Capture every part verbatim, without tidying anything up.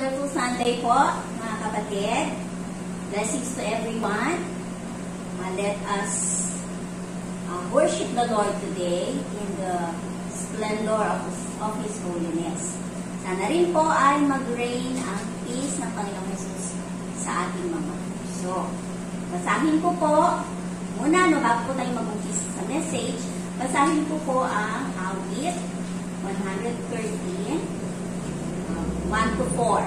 wonderful Sunday po, mga kapatid. Blessings to everyone. Uh, let us uh, worship the Lord today in the splendor of, of His holiness. Sana rin po ay mag-reign ang peace ng Panginoong Jesus sa ating mga puso. Basahin ko po, muna no, bago po tayo mag-umpisa sa message, basahin ko po ang awit one thirteen, one to four.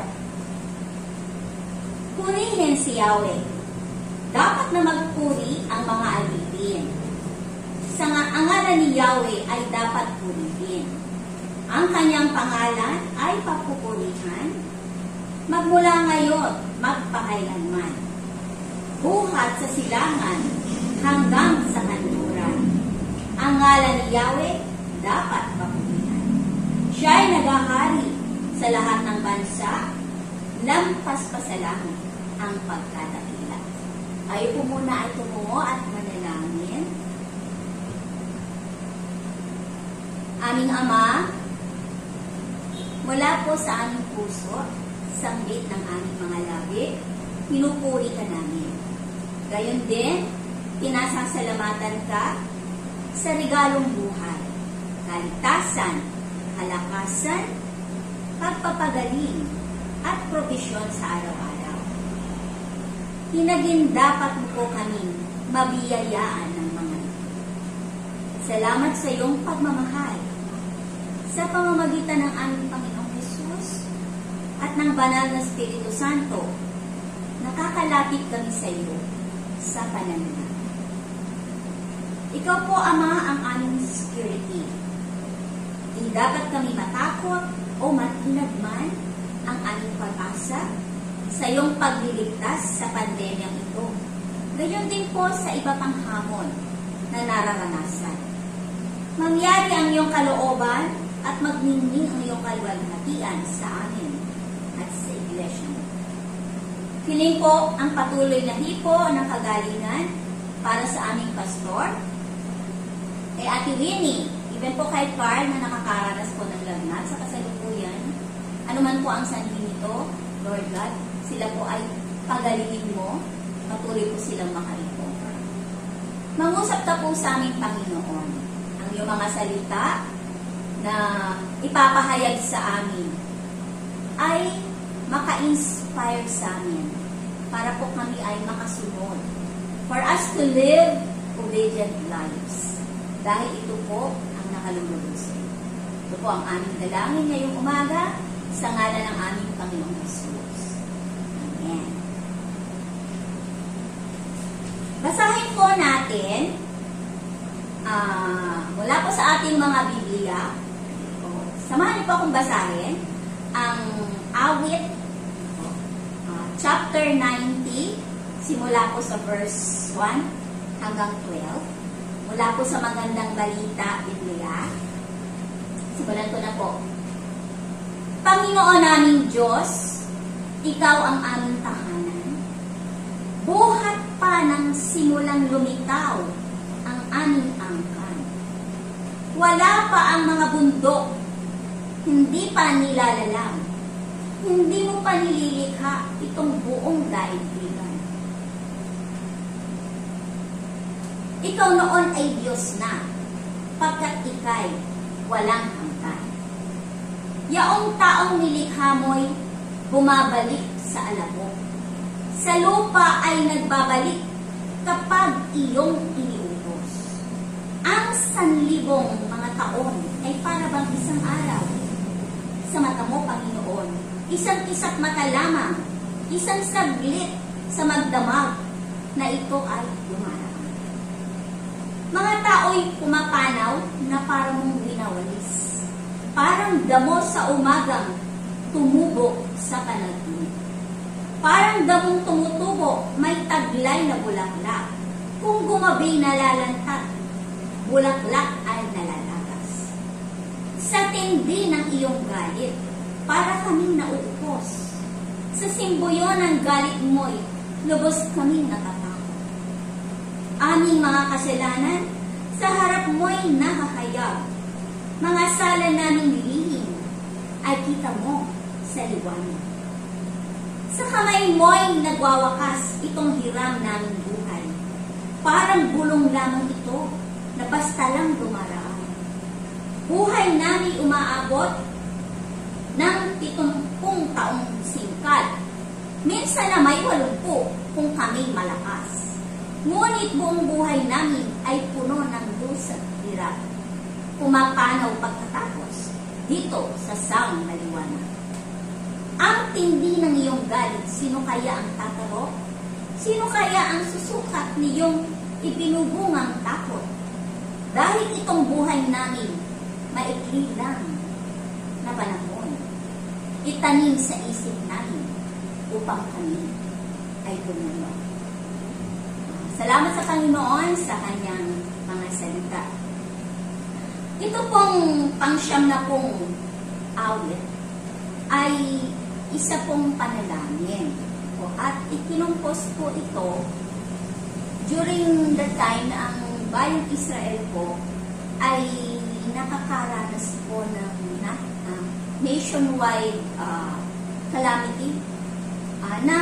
Purihin si Yahweh. Dapat na magpuri ang mga alipin. Sa ngalan ni Yahweh ay dapat purihin. Ang kanyang pangalan ay papupurihan magmula ngayon, magpakailanman. Buhat sa silangan hanggang sa kanluran. Ang ngalan ni Yahweh dapat papurihan. Siya ay naghahari sa lahat ng bansa, lampas pa sa langit ang pagkadakila. Tayo po muna ay tumungo at manalangin. Aming Ama, mula po sa aming puso, sanggit ng aming mga labi, pinupuri ka namin. Gayon din, pinasasalamatan ka sa regalong buhay, kaligtasan, kalakasan, pagpapagaling, at probisyon sa araw-araw. Hinagin dapat mo po kaming mabiyayaan ng mga ito. Salamat sa iyong pagmamahal sa pamamagitan ng aming Panginoong Jesus at ng banal na Espiritu Santo. Nakakalapit kami sa iyo sa pananalig. Ikaw po, Ama, ang aming security. Hindi dapat kami matakot o matinag man ang aming pag-asa sa iyong pagliligtas sa pandemyang ito. Gayon din po sa iba pang hamon na nararanasan. Mangyari ang iyong kalooban at magningning ang iyong kaluwalhatian sa amin at sa iglesia mo. Hiling po ang patuloy na hipo ng kagalingan para sa aming pastor, kay Ate Winnie, even po kay Carl na nakakaranas po ng lagnat sa kasalukuyan, anuman po ang sanhi nito, Lord God, sila po ay pagalingin mo, patuloy po silang makarecover. Mangusap ka po sa aming Panginoon, ang iyong mga salita na ipapahayag sa amin ay maka-inspire sa amin para po kami ay makasunod. For us to live obedient lives. Dahil ito po ang nakalulubog sa iyo. Ito po ang aming dalangin ngayong umaga sa ngalan ng aming Panginoong Jesus. Amen. Basahin po natin uh, mula po sa ating mga Biblia. Samahan niyo po akong basahin ang awit uh, chapter ninety, simula po sa verse one hanggang twelve. Mula po sa Magandang Balita, Biblia. Simulan ko na po. Panginoon naming Diyos, Ikaw ang aming tahanan. Buhat pa ng simulang lumitaw ang aming angkan. Wala pa ang mga bundok, hindi pa nilalalang. Hindi mo pa nililikha itong buong daigdigan. Ikaw noon ay Diyos na, pagkat ika'y walang hanggan. Yaong taong nilikha mo'y bumabalik sa alabok. Sa lupa ay nagbabalik kapag iyong iniutos. Ang sanlibong mga taon ay para bang isang araw. Sa mata mo, Panginoon, isang isa't mata lamang, isang saglit sa magdamag na ito ay lumaraan. Mga tao'y pumapanaw na parang mong winawalis. Parang damo sa umagang tumubo sa panaginip. Parang damong tumutubo, may taglay na bulaklak. Kung gumabi nalalantad, bulaklak ay nalalagas. Sa tindi ng iyong galit, para kaming nauupos. Sa simboyon ng galit mo'y lubos kaming natatakot. Aming mga kasalanan, sa harap mo'y nakakayag. Mga sala naming lihim ay kita mo sa liwanag. Sa kamay mo'y nagwawakas itong hiram naming buhay. Parang bulong lamang ito na basta lang dumaraan. Buhay namin umaabot ng pitumpung taong singkad. Minsan na may walumpu kung kami malakas. Ngunit buong buhay namin ay puno ng dusa at hirap. Pumapanaw pagkatapos dito sa sang maliwanag. Ang tindi ng iyong galit, sino kaya ang tatarok? Sino kaya ang susukat niyong ipinubungang takot? Dahil itong buhay namin, maikli lang na panahon. Itanim sa isip namin upang kami ay tumulo. Salamat sa Panginoon sa kanyang mga salita. Ito pong pangsyam na pong awit ay isa pong panalangin. At ikinumpos po ito during the time na ang bayang Israel po ay nakakaranas po ng uh, nationwide uh, calamity uh, na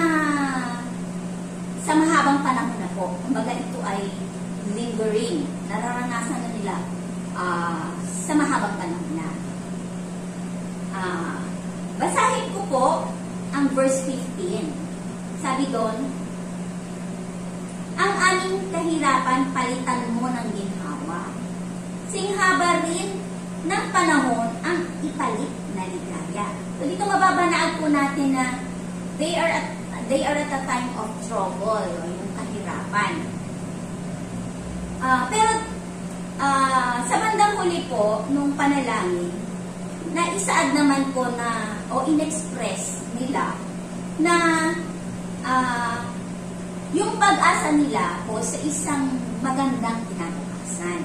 sa mahabang panahon na po. Kumbaga ito ay lingering. Nararanasan na nila uh, sa mahabang panahon na. Uh, basahin ko po ang verse fifteen. Sabi doon, ang aming kahirapan palitan mo ng ginhawa. Singhaba rin ng panahon ang ipalit na ligaya. So dito mababanaan po natin na they are at, they are at a time of trouble, o yung kahirapan. Uh, pero uh, sa bandang huli po, nung panalangin, na isaad naman po na, o inexpress nila, na uh, yung pag-asa nila po sa isang magandang kinabukasan.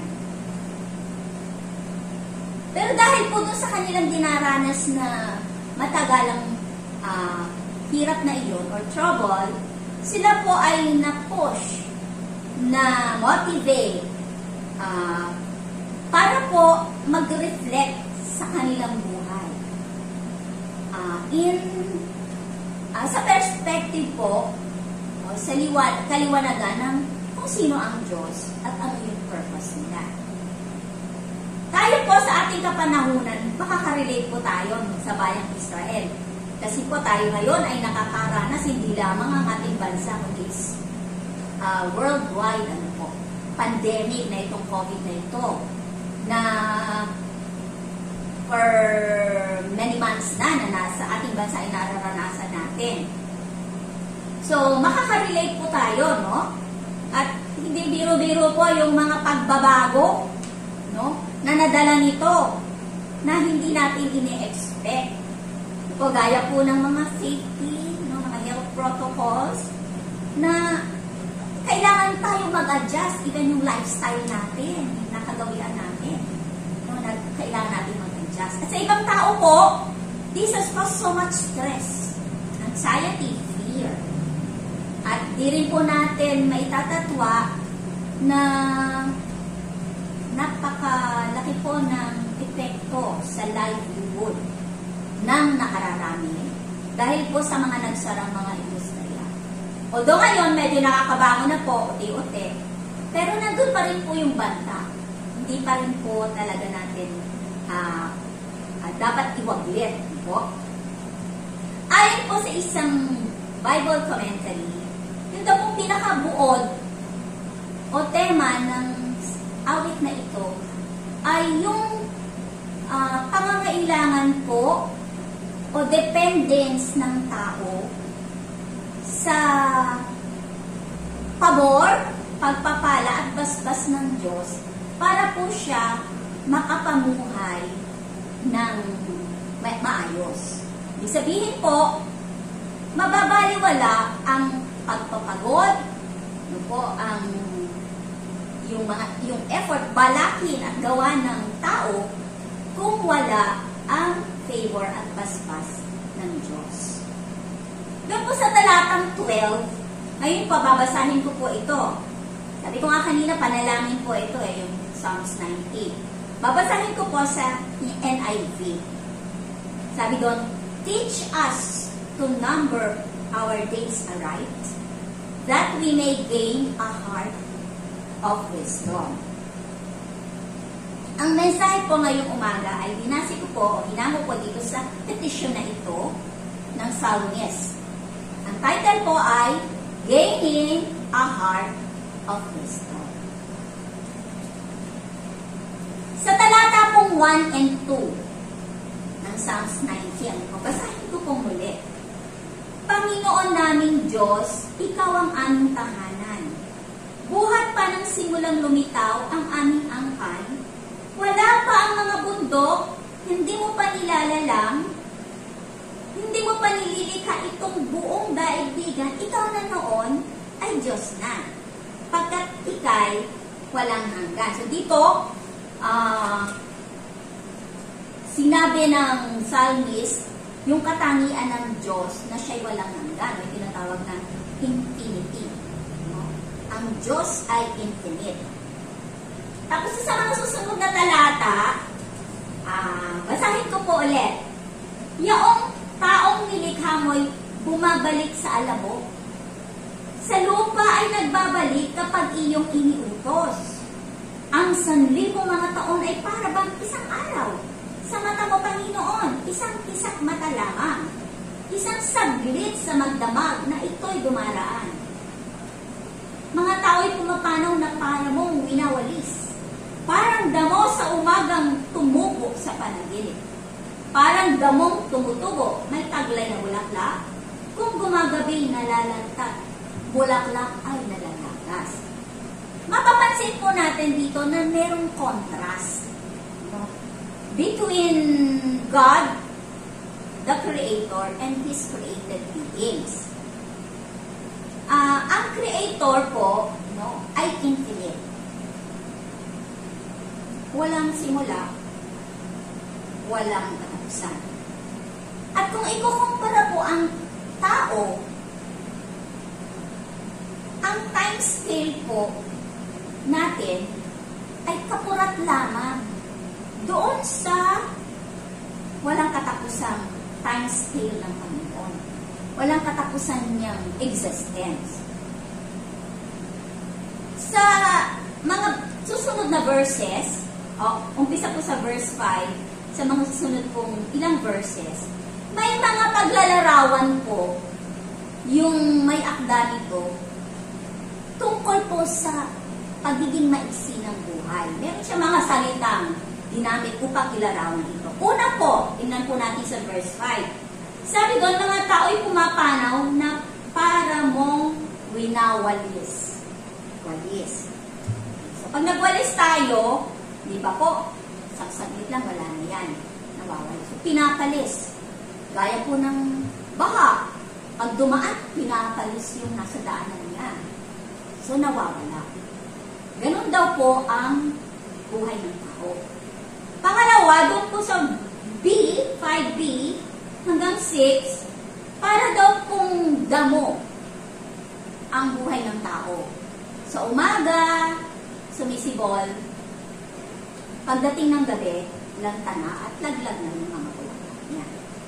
Pero dahil po doon sa kanilang dinaranas na matagalang uh, hirap na iyon or trouble, sila po ay na-push, na motivate uh, para po mag-reflect sa kanilang buhay. Uh, in uh, sa perspective po, o, sa liwan, kaliwanagan ng kung sino ang Diyos at ano yung purpose nila. Tayo po sa ating kapanahunan, makaka-relate po tayo sa bayang Israel. Kasi po tayo ngayon ay nakakaranas hindi lamang ang ating bansa, kundi uh, worldwide ano po, pandemic na itong COVID na ito, na for many months na na nasa ating bansa ay nararanasan natin. So, makaka-relate po tayo, no? At hindi biro-biro po yung mga pagbabago, no? Na nadala nito, na hindi natin ini-expect. O gaya po ng mga safety, no? Mga health protocols, na kailangan tayo mag-adjust, even yung lifestyle natin, yung nakagawian natin. No? Na kailangan natin mag-adjust. At sa ibang tao po, this has caused so much stress, anxiety, fear. At di rin po natin maitatatwa na napakalaki po ng epekto sa livelihood ng nakararami dahil po sa mga nagsarang mga industriya. Although ngayon medyo nakakabangon na po, uti-uti, pero nandun pa rin po yung banta. Hindi pa rin po talaga natin uh, uh, dapat iwaglit po. Ayon po sa isang Bible commentary, yung daw pong pinakabuod o tema ng awit na ito ay yung uh, pangangailangan po o dependence ng tao sa pabor, pagpapala at basbas ng Diyos para po siya makapamuhay ng ma maayos. Ibig sabihin po, mababaliwala ang pagpapagod, ano po, ang yung mga yung effort balakin at gawa ng tao kung wala ang favor at basbas ng Diyos. Doon po sa talatang twelve, ngayon po babasahin ko po ito. Sabi ko nga kanina, panalangin po ito eh, yung Psalms ninety. Babasahin ko po sa N I V. Sabi doon, teach us to number our days aright, that we may gain a heart of wisdom. Ang mensahe po ngayong umaga ay binasi ko po o hinamo po dito sa petition na ito ng Psalmist. Ang title po ay Gaining a Heart of Wisdom. Sa talata pong one and two ng Psalms nineteen, basahin ko pong muli. Panginoon naming Diyos, Ikaw ang aming tahanan. Buhat pa ng simulang lumitaw ang aming angkan. Wala pa ang mga bundok, hindi mo pa nilalalang, hindi mo pa nililikha itong buong daigdigan, ikaw na noon ay Diyos na. Pagkat ikay walang hanggan. So dito, uh, sinabi ng psalmist, yung katangian ng Diyos na siya'y walang hanggan. May tinatawag na infinity. No? Ang Diyos ay infinite. Tapos sa mga susunod na talata, ah, basahin ko po ulit. Yaong taong nilikha mo'y bumabalik sa alabok. Sa lupa ay nagbabalik kapag iyong iniutos. Ang sanlibong mga taon ay para bang isang araw. Sa mata mo, Panginoon, isang isak mata lamang. Isang saglit sa magdamag na ito'y dumaraan. Mga tao'y pumapanaw na para mong winawalis. Parang damo sa umagang tumubo sa panaginip. Parang damong tumutubo, may taglay na bulaklak. Kung gumagabi, nalalantat. Bulaklak ay nalalagas. Mapapansin po natin dito na merong contrast, no? Between God, the Creator, and His created beings. Uh, ang Creator po, no, ay infinite. Walang simula, walang katapusan. At kung ikukumpara po ang tao, ang time scale po natin ay kapurat lamang doon sa walang katapusang time scale ng Panginoon. Walang katapusan niyang existence. Sa mga susunod na verses, oh, umpisa po sa verse five, sa mga susunod pong ilang verses, may mga paglalarawan po yung may akda nito tungkol po sa pagiging maiksi ng buhay. Meron siya mga salitang ginamit upang ilarawan ito. Una po, tingnan po natin sa verse five. Sabi doon, mga tao'y pumapanaw na para mong winawalis. Walis. So, pag nagwalis tayo, di ba po, saksaglit lang, wala na yan. Nawawalis. So, pinapalis. Gaya po ng baha. Pag dumaan, pinapalis yung nasa daanan niya. So, nawawala. Ganun daw po ang buhay ng tao. Pangalawa, doon po sa B, five B, hanggang six, para daw pong damo ang buhay ng tao. Sa umaga, sumisibol, pagdating ng gabi, lantana at laglag na yung mga bulaklak niya.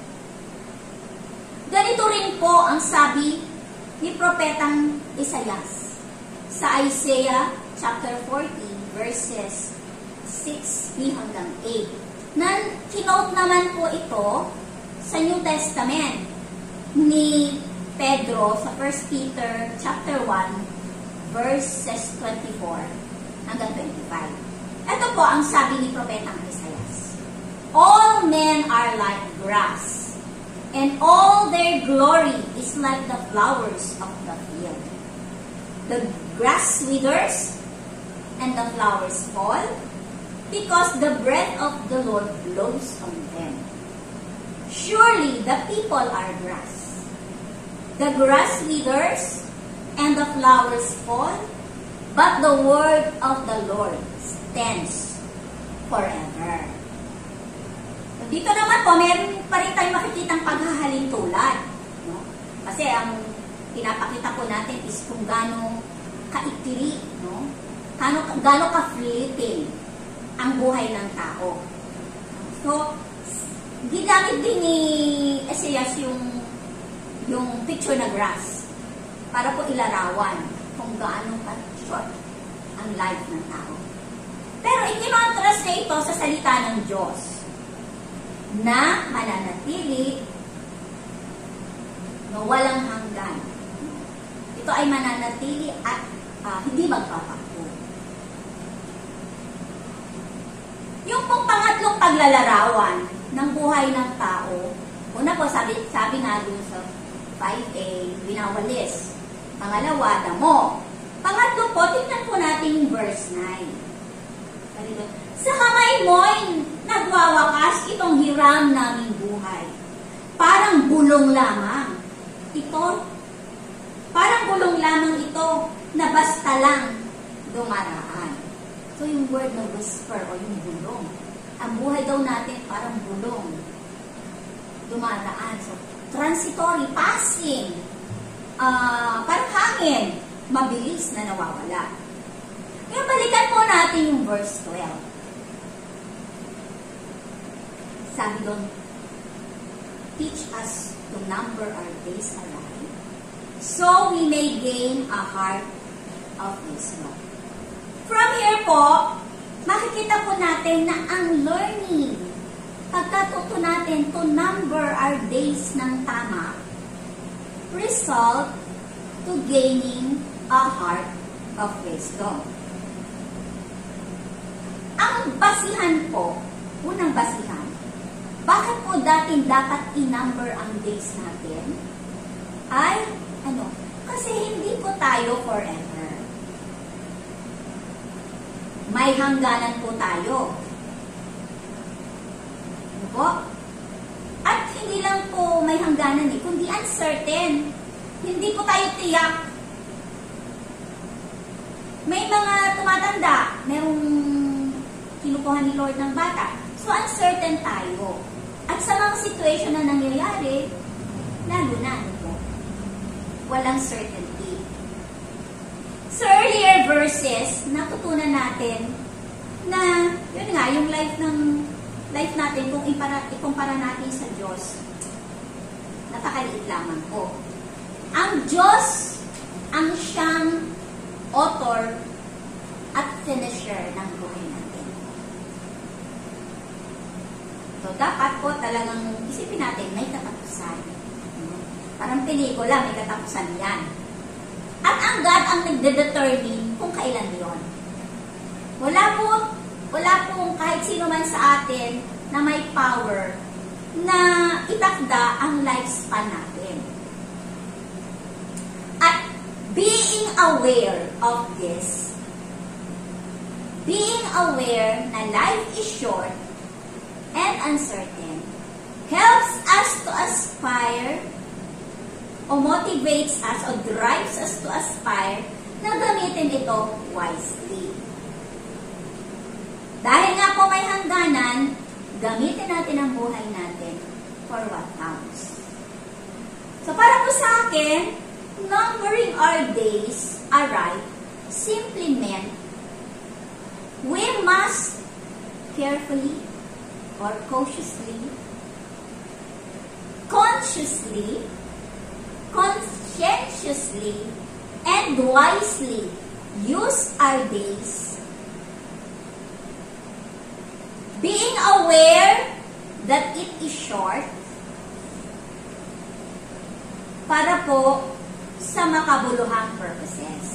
Ganito rin po ang sabi ni Propetang Isaias sa Isaiah chapter forty, verses six b hanggang eight. Na kinote naman po ito sa New Testament ni Pedro sa First Peter chapter one, verses twenty-four hanggang twenty-five. Ito po ang sabi ni Propetang Isaias. All men are like grass, and all their glory is like the flowers of the field. The grass withers, and the flowers fall, because the breath of the Lord blows on them. Surely the people are grass. The grass withers, and the flowers fall, but the word of the Lord stands forever. So, dito naman po, meron pa rin tayong makikitang paghahalin tulad. No? Kasi ang pinapakita po natin is kung gaano kaikli, no? Gaano, gaano ka-fleeting ang buhay ng tao. So, ginamit din ni Isaias yung yung picture na grass para po ilarawan kung gaano ka-short ang life ng tao. Pero ikinontrast na ito sa salita ng Diyos na mananatili na walang hanggan. Ito ay mananatili at uh, hindi magpapakbo. Yung pong pangatlong paglalarawan ng buhay ng tao, una po sabi, sabi nga doon sa five A, winawalis. Pangalawa, damo. Pangatlo po, tingnan po natin yung verse nine. Sa kamay mo'y nagwawakas itong hiram naming buhay. Parang bulong lamang. Ito, parang bulong lamang ito na basta lang dumaraan. So yung word na whisper o yung bulong. Ang buhay daw natin parang bulong. Dumaraan. So, transitory, passing. Uh, parang hangin. Mabilis na nawawala. Ngayon, balikan po natin yung verse twelve. Sabi doon, teach us to number our days alive, so we may gain a heart of wisdom. From here po, makikita po natin na ang learning, pagkatuto natin to number our days ng tama, result to gaining a heart of wisdom. Ang basihan po, unang basihan, bakit po dating dapat i-number ang days natin? Ay, ano, kasi hindi po tayo forever. May hangganan po tayo. Ano po? At hindi lang po may hangganan eh, kundi uncertain. Hindi po tayo tiyak. May mga tumatanda, merong kinukuha ni Lord ng bata. So, uncertain tayo. At sa mga situation na nangyayari, lalo na, ano po, walang certainty. Sa earlier verses, natutunan natin na, yun nga, yung life ng life natin, kung ipara, ikumpara natin sa Diyos, napakaliit lamang po. Ang Diyos, ang siyang author at finisher ng buhay natin. So, dapat po talagang isipin natin, may katapusan. Parang pelikula, may katapusan yan. At ang God ang nagde-determine kung kailan yon. Wala po, wala pong kahit sino man sa atin na may power na itakda ang lifespan natin. At being aware of this, being aware na life is short and uncertain, helps us to aspire o motivates us o drives us to aspire na gamitin ito wisely. Dahil nga po may hangganan, gamitin natin ang buhay natin for what counts. So para po sa akin, numbering our days aright simply meant we must carefully or cautiously, consciously, conscientiously, and wisely use our days, being aware that it is short, para po sa makabuluhang purposes.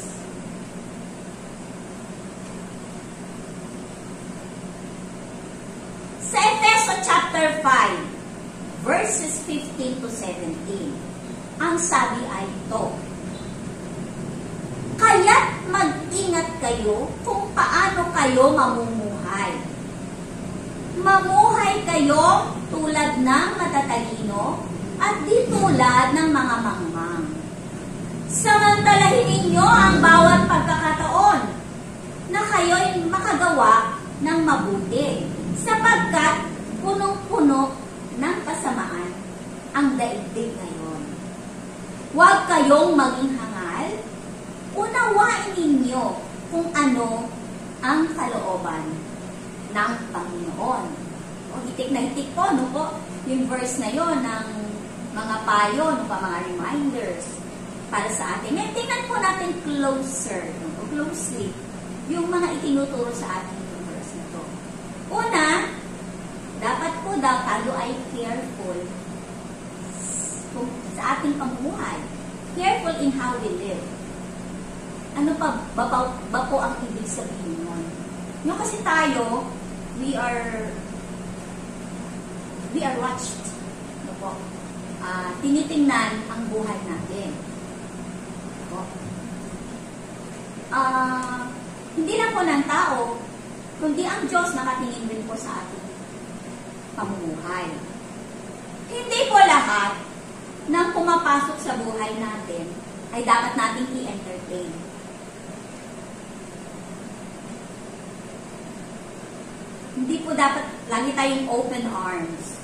Sa Efeso chapter five, verses fifteen to seventeen, ang sabi ay ito, kaya't mag-ingat kayo kung paano kayo mamumuhay. Mamuhay kayo tulad ng matatalino at di tulad ng mga mangmang. Samantalahin ninyo ang bawat pagkakataon na kayo'y makagawa ng mabuti, sapagkat punong-puno ng kasamaan ang daigdig ngayon. Huwag kayong maging hangal, unawain ninyo kung ano ang kalooban ng Panginoon. O hitik na hitik po, no po, yung verse na yon ng mga payo, no, pa mga reminders para sa atin. Ngayon, tingnan po natin closer, no, o closely, yung mga itinuturo sa ating verse na to. Una, dapat po daw tayo ay careful sa ating pamumuhay. Careful in how we live. Ano pa ba, ba, ba po ang ibig sabihin nun? Yung kasi tayo, we are we are watched. Ano po? Uh, tinitingnan ang buhay natin. Ano po? Uh, hindi lang po ng tao, kundi ang Diyos nakatingin din po sa ating pamumuhay. Hindi po lahat ng pumapasok sa buhay natin ay dapat nating i-entertain. Hindi po dapat lagi tayong open arms.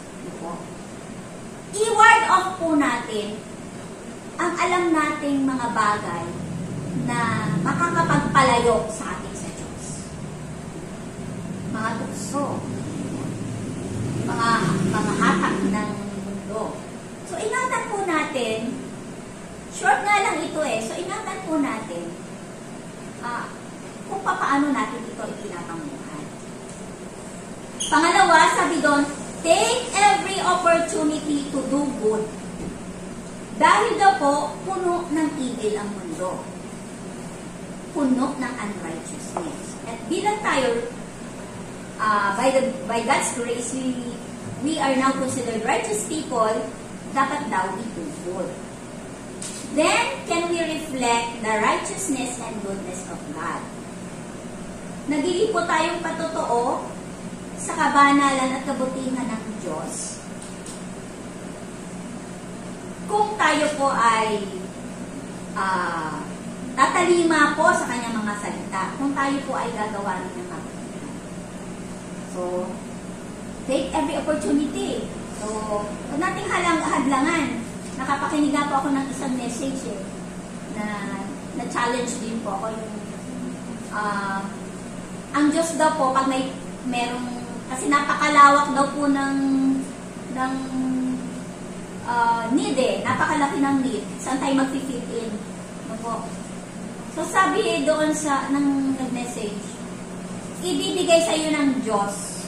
I-ward off po natin ang alam nating mga bagay na makakapagpalayo sa ating sa Diyos. Mga tukso, mga, mga hatak ng mundo. So, ingatan po natin, short nga lang ito eh, so ingatan po natin uh, kung paano natin ito ipinapamuhay. Pangalawa, sabi doon, take every opportunity to do good. Dahil daw po, puno ng evil ang mundo. Puno ng unrighteousness. At bilang tayo, uh, by, the, by God's grace, we, we are now considered righteous people, dapat daw do good. Then, can we reflect the righteousness and goodness of God? Nagiging po tayong patotoo sa kabanalan at kabutihan ng Diyos. Kung tayo po ay uh, tatalima po sa kanyang mga salita, kung tayo po ay gagawa rin ng kabutihan. So, take every opportunity. So, huwag nating halang hadlangan. Nakapakinig po ako ng isang message eh, na na-challenge din po ako yung uh, ang Diyos daw po pag may merong, kasi napakalawak daw po ng ng uh, need eh, napakalaki ng need. Saan tayo mag-fit in? Ano po? So sabi doon sa ng nag-message, ibibigay sa iyo ng Diyos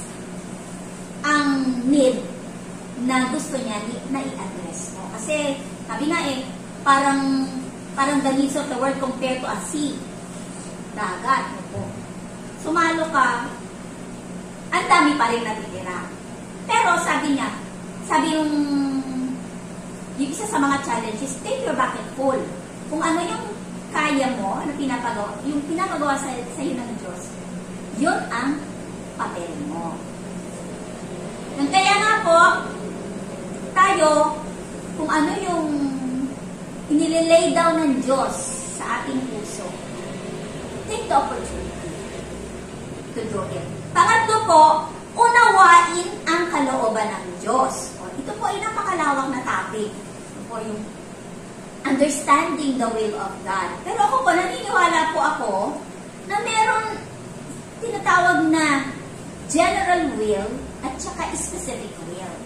ang need na gusto niya na i-address mo. Kasi, sabi nga eh, parang, parang the needs of the world compared to a sea. Dagat, no po. Sumalo ka, ang dami pa rin natitira. Pero, sabi niya, sabi yung, yung isa sa mga challenges, take your bucket full. Kung ano yung kaya mo, na pinapagawa, yung pinapagawa sa, sa iyo ng Diyos, yun ang papel mo. Kaya nga po, tayo, kung ano yung inililay down ng Diyos sa ating puso, take the opportunity to do it. Pangatlo po, unawain ang kalooban ng Diyos. O, ito po ay napakalawak na topic. Ito po yung understanding the will of God. Pero ako po, naniniwala po ako na meron tinatawag na general will at saka specific will.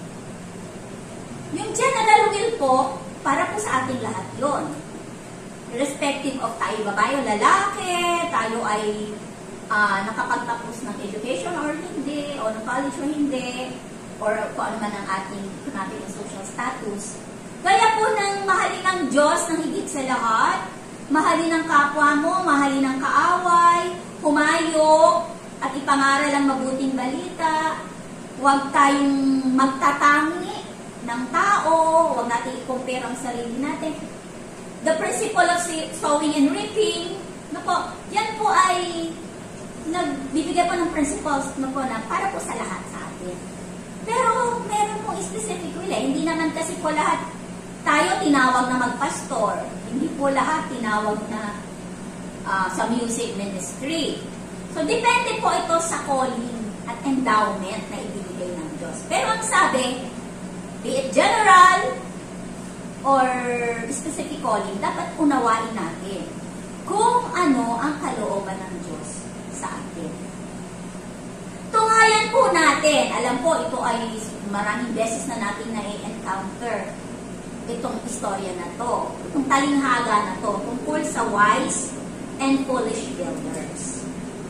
Yung general will po, para po sa ating lahat yon. Irrespective of tayo babae o lalaki, tayo ay uh, nakapagtapos ng education or hindi, o ng college o hindi, or kung ano man ang ating economic and social status. Kaya po nang mahalin ng Diyos ng higit sa lahat, mahalin ng kapwa mo, mahalin ng kaaway, humayo, at ipangaral ang mabuting balita, huwag tayong magtatangi ng tao, huwag natin i-compare ang sarili natin. The principle of sowing and reaping, na po, yan po ay nagbibigay po ng principles na po na para po sa lahat sa atin. Pero meron pong specific will eh. Hindi naman kasi po lahat tayo tinawag na magpastor. Hindi po lahat tinawag na uh, sa music ministry. So, depende po ito sa calling at endowment na ibibigay ng Diyos. Pero ang sabi, be it general or specific calling, dapat unawain natin kung ano ang kalooban ng Diyos sa atin. Tungayan po natin, alam po ito ay maraming beses na natin na-encounter itong istorya na to, itong talinghaga na to, tungkol sa wise and foolish builders.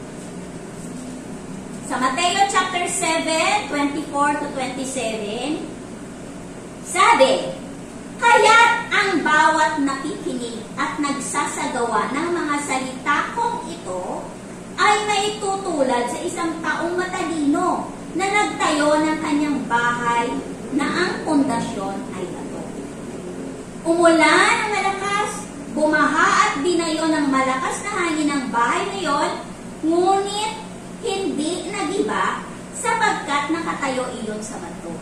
Sa Mateo chapter seven, twenty-four to twenty-seven, sabi, kaya't ang bawat nakikinig at nagsasagawa ng mga salita kong ito ay maitutulad sa isang taong matalino na nagtayo ng kanyang bahay na ang pundasyon ay bato. Umulan ng malakas, bumaha at binayo ng malakas na hangin ang bahay na yon, ngunit hindi nagiba sapagkat nakatayo iyon sa bato.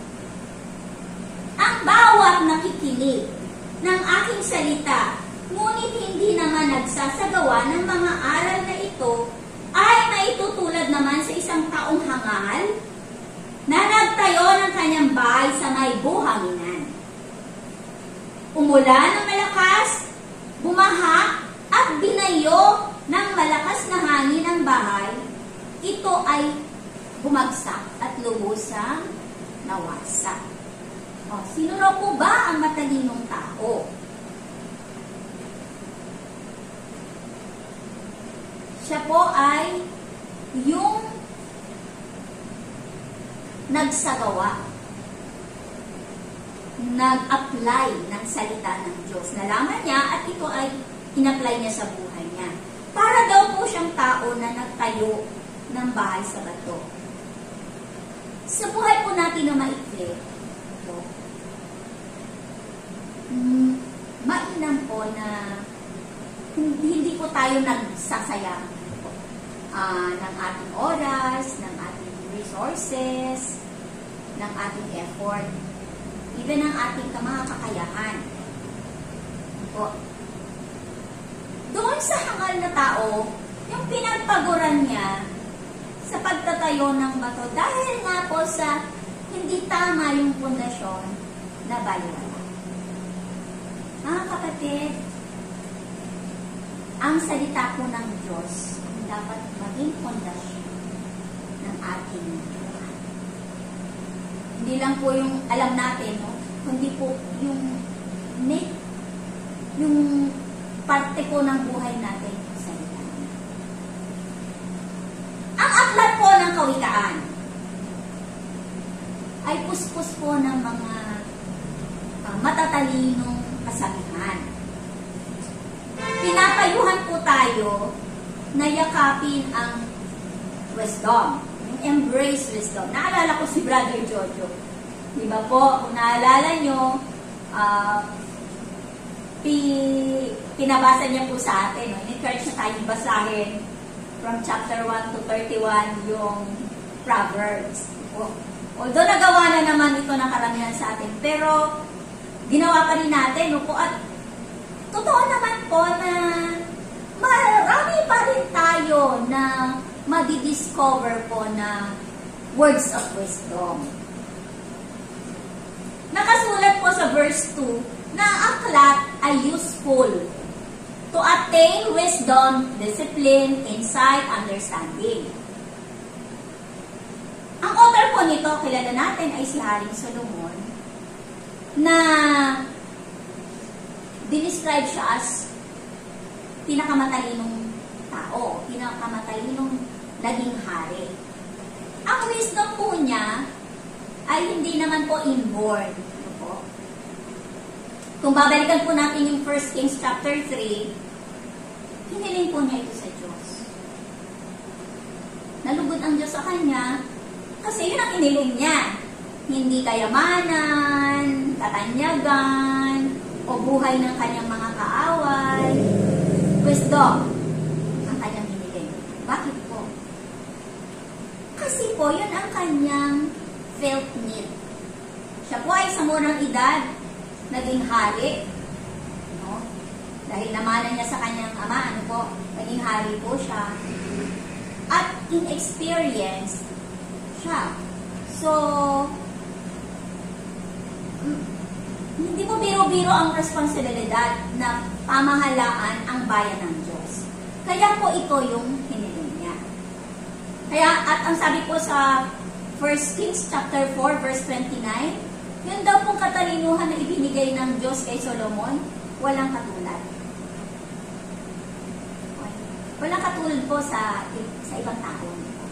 Ang bawat nakikinig ng aking salita, ngunit hindi naman nagsasagawa ng mga aral na ito, ay maitutulad naman sa isang taong hangal na nagtayo ng kanyang bahay sa may buhanginan. Umulan ng malakas, bumaha at binayo ng malakas na hangin ang bahay, ito ay bumagsak at lubusang nawasak. O, sino raw po ba ang matalinong tao? Siya po ay yung nagsagawa, nag-apply ng salita ng Diyos. Nalaman niya at ito ay in-apply niya sa buhay niya. Para daw po siyang tao na nagtayo ng bahay sa bato. Sa buhay po natin na maikli, po, mm, mainam po na hindi, hindi po tayo nagsasayang uh, ng ating oras, ng ating resources, ng ating effort, even ng ating mga kakayahan. Po. Doon sa hangal na tao, yung pinagpaguran niya sa pagtatayo ng bato dahil nga po sa hindi tama yung pundasyon na baliwala. Mga kapatid, ang salita po ng Diyos dapat maging pundasyon ng ating buhay. Hindi lang po yung alam natin, no? Kundi po yung need, yung parte po ng buhay natin yung salita. Ang aklat po ng kawikaan ay puspos po ng mga uh, matatalinong kasabihan. Pinapayuhan po tayo na yakapin ang wisdom, yung embrace wisdom. Naalala ko si Brother Jojo. Di ba po, kung naalala nyo, uh, pi, pinabasa niya po sa atin, no? In-encourage na tayong basahin from chapter one to thirty-one yung Proverbs. Po. Although nagawa na naman ito ng karamihan sa atin, pero ginawa pa rin natin, no po, at totoo naman po na marami pa rin tayo na madidiscover po na words of wisdom. Nakasulat po sa verse two na ang aklat ay useful to attain wisdom, discipline, insight, understanding. Ang author po nito, kilala natin, ay si Haring Solomon, na dinescribe siya as pinakamatalinong tao, pinakamatalinong naging hari. Ang wisdom po niya ay hindi naman po inborn. Ano po? Kung babalikan po natin yung First Kings chapter three, hiniling po niya ito sa Diyos. Nalugod ang Diyos sa kanya kasi yun ang hiniling niya. Hindi kayamanan, katanyagan, o buhay ng kanyang mga kaaway. Wisdom ang kanyang hiniling. Bakit po? Kasi po, yun ang kanyang felt need. Siya po ay sa murang edad, naging hari. No? Dahil namanan niya sa kanyang ama, ano po, naging hari po siya. At inexperienced siya. So, hindi po biro-biro ang responsibilidad na pamahalaan ang bayan ng Diyos. Kaya po ito yung hiniling niya. Kaya, at ang sabi po sa First Kings chapter four verse twenty-nine, yun daw pong katalinuhan na ibinigay ng Diyos kay Solomon, walang katulad. Walang katulad po sa sa ibang tao.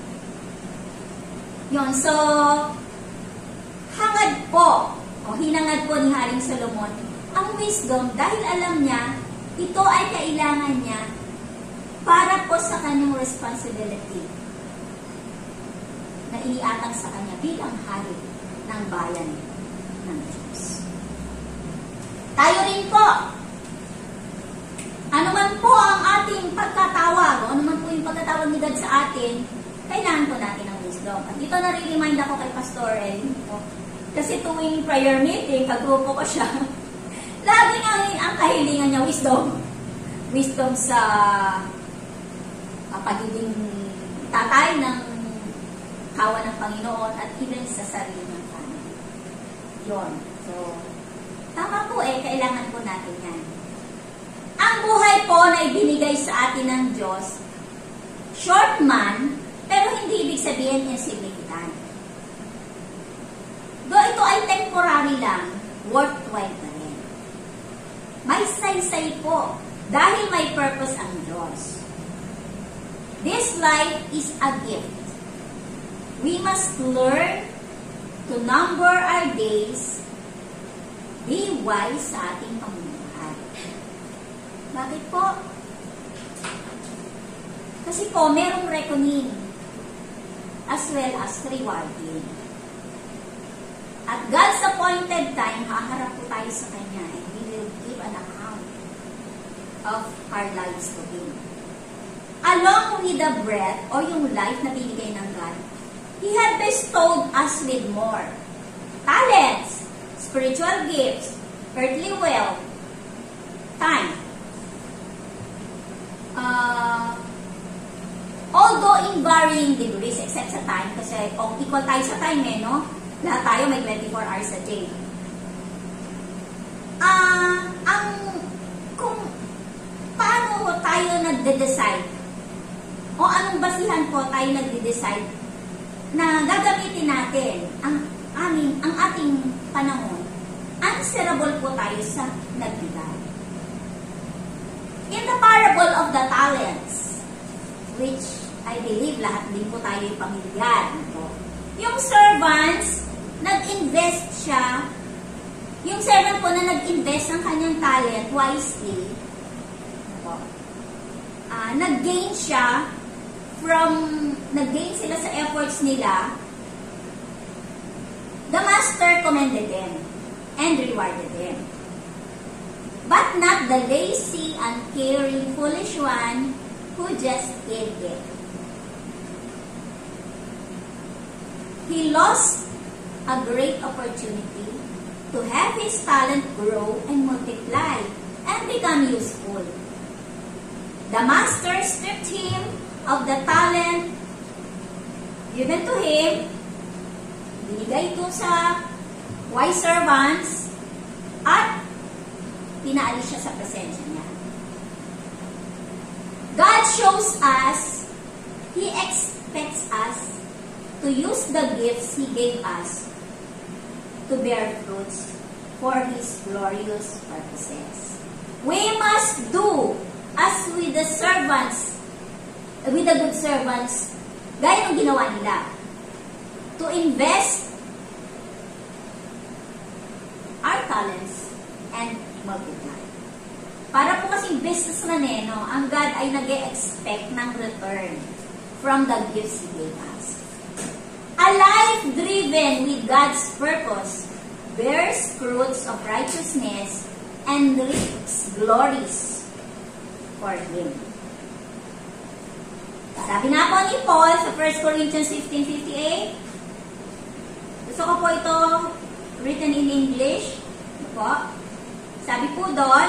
Yun, so, hangad po, o hinangad po ni Haring Solomon, ang wisdom dahil alam niya, ito ay kailangan niya para po sa kanyang responsibility na iniatang sa kanya bilang hari ng bayan ng Diyos. Tayo rin po, ano man po ang ating pagkatawag, o ano man po yung pagkatawag ni God sa atin, kailangan po natin ng wisdom. At dito nare-remind ako kay Pastor Elin po, kasi tuwing prayer meeting, kagrupo ko siya, laging ang, ang kahilingan niya, wisdom. Wisdom sa uh, pagiging tatay ng kawan ng Panginoon at even sa sarili ng family. Yun. So, tama po eh, kailangan po natin yan. Ang buhay po na ibinigay sa atin ng Diyos, short man, pero hindi ibig sabihin insignificant. Though ito ay temporary lang, worthwhile pa rin. May saysay po, dahil may purpose ang Diyos. This life is a gift. We must learn to number our days, be wise sa ating pamumuhay. Bakit po? Kasi po, merong reckoning as well as rewarding. At God's appointed time, haharap po tayo sa Kanya and we will give an account of our lives to Him. Along with the breath or yung life na binigay ng God, He had bestowed us with more. Talents, spiritual gifts, earthly wealth, time. Uh, although in varying degrees, except sa time, kasi kung equal tayo sa time eh, no? Lahat tayo may twenty-four hours a day. Ah, uh, ang, kung paano tayo nagde-decide, o anong basihan po tayo nagde-decide na gagamitin natin ang amin, ang ating panahon, answerable po tayo sa nagbigay. In the parable of the talents, which I believe lahat din po tayo yung pamilyar nito, yung servants, nag-invest siya, yung servant po na nag-invest ng kanyang talent wisely, uh, nag-gain siya from, nag-gain sila sa efforts nila, the master commended them and rewarded them. But not the lazy, uncaring, foolish one who just gave it. He lost a great opportunity to have his talent grow and multiply and become useful. The master stripped him of the talent given to him, binigay ito sa wise servants, at pinaalis siya sa presensya niya. God shows us, He expects us to use the gifts He gave us to bear fruits for His glorious purposes. We must do as with the servants, with the good servants, gaya ng ginawa nila, to invest our talents and multiply. Para po kasing businessman eh, no? Ang God ay nag-e-expect ng return from the gifts He gave us. A life driven with God's purpose bears fruits of righteousness and reaps glories for Him. Sabi nga po ni Paul sa First Corinthians fifteen fifty-eight, gusto ko po ito written in English. Ito po. Sabi po doon,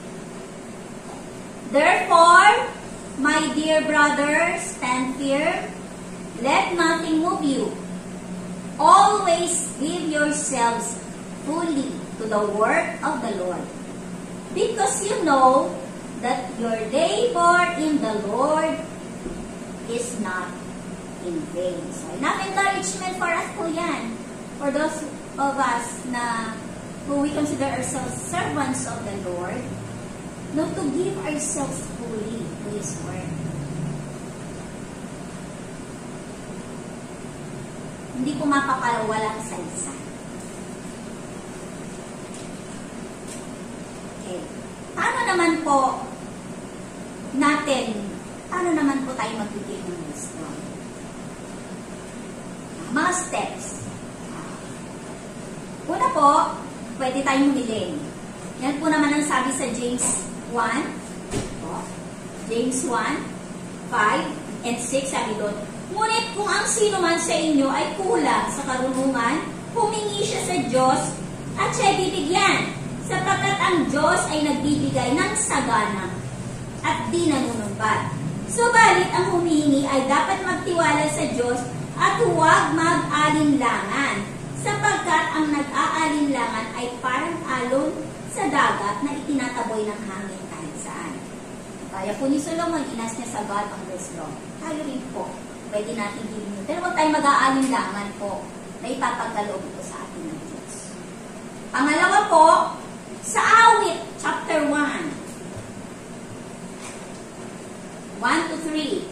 therefore, my dear brothers, stand firm, let nothing move you. Always give yourselves fully to the work of the Lord, because you know that your labor in the Lord is not in vain. So, enough encouragement for us po yan. For those of us na who we consider ourselves servants of the Lord, no, to give ourselves fully to His Word. Hindi po mapapalawalang sa isa. Okay. Paano naman po natin, paano naman po tayo magbigay ng wisdom? Mga steps. Una po, pwede tayong humiling. Yan po naman ang sabi sa James one. James one, five, and six, sabi doon, ngunit kung ang sino man sa inyo ay kulang sa karunungan, humingi siya sa Diyos at siya ay bibigyan, sapagkat ang Diyos ay nagbibigay ng sagana at di nanunumbat. Subalit ang humihingi ay dapat magtiwala sa Diyos at huwag mag-alinlangan, sapagkat ang nag-aalinlangan ay parang alon sa dagat na itinataboy ng hangin kahit saan. Kaya po ni Solomon, inas niya sa God ang wisdom. Tayo rin po, pwede natin hilingin. Pero huwag tayo mag-aalinlangan po na ipapagkaloob ito sa atin ng Diyos. Pangalawa po, sa Awit, chapter one. one to three.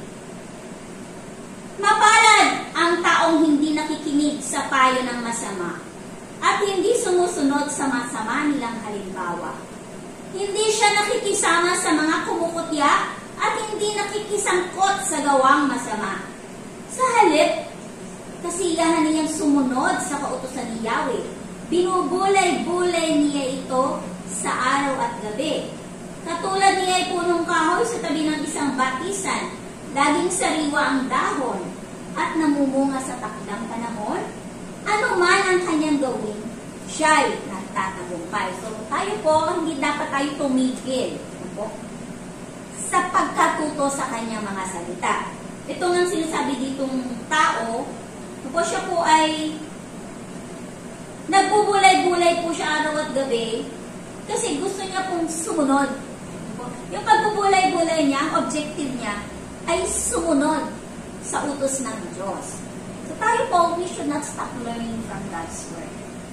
Mapalad ang taong hindi nakikinig sa payo ng masama at hindi sumusunod sa masama nilang halimbawa. Hindi siya nakikisama sa mga kumukutya at hindi nakikisangkot sa gawang masama. Sa halip, kasiyahan niyang sumunod sa kautusan ni Yahweh. Binubulay-bulay niya ito sa araw at gabi. Katulad niya ay punong kahoy sa tabi ng isang batisan, laging sariwa ang dahon at namumunga sa takdang panahon. Ano man ang kanyang gawin, siya'y nagtatagumpay. So tayo po, hindi dapat tayo tumigil po, sa pagkatuto sa kanyang mga salita. Ito nga sinasabi ditong tao, po siya po ay nagbubulay-bulay po siya araw at gabi kasi gusto niya pong sumunod. Yung pagbubulay-bulay niya, ang objective niya ay sumunod sa utos ng Diyos. So tayo po, we should not stop learning from God's Word.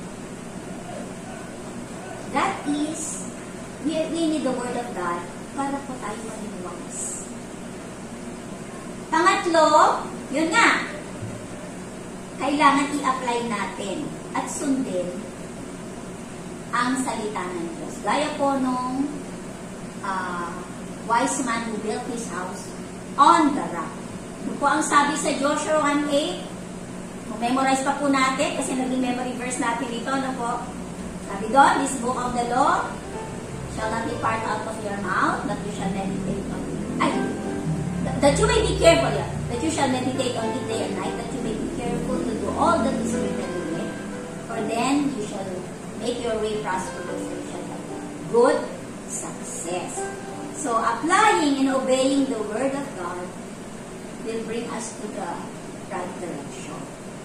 That is, we, we need the Word of God para po tayo maging wise. Pangatlo, yun nga, kailangan i-apply natin at sundin ang salita ng Diyos. Gaya po nung uh, wise man who built his house on the rock. Ito po ang sabi sa Joshua one eight. Memorize pa po natin kasi naging memory verse natin ito. Ano po? Sabi doon, this book of the law shall not depart out of your mouth, that you shall meditate on it. Ay, that you may be careful, yeah, that you shall meditate on it day and night, that you may be careful to do all that is written in it. For then you shall make your way prosperous and you shall have good success. So, applying and obeying the Word of God will bring us to the right direction.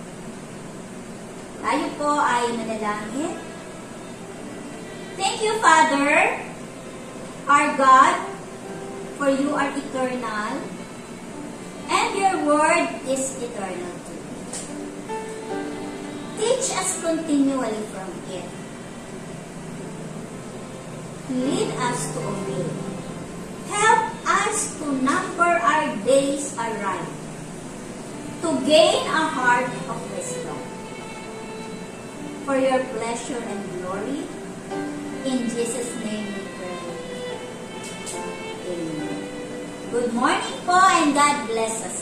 Tayo po ay manalangin. Thank you, Father, our God, for you are eternal, and your Word is eternal too. Teach us continually from it. Lead us to obey. Help us to number our days aright, to gain a heart of wisdom. For your pleasure and glory, in Jesus' name we pray. Amen. Good morning po and God bless us.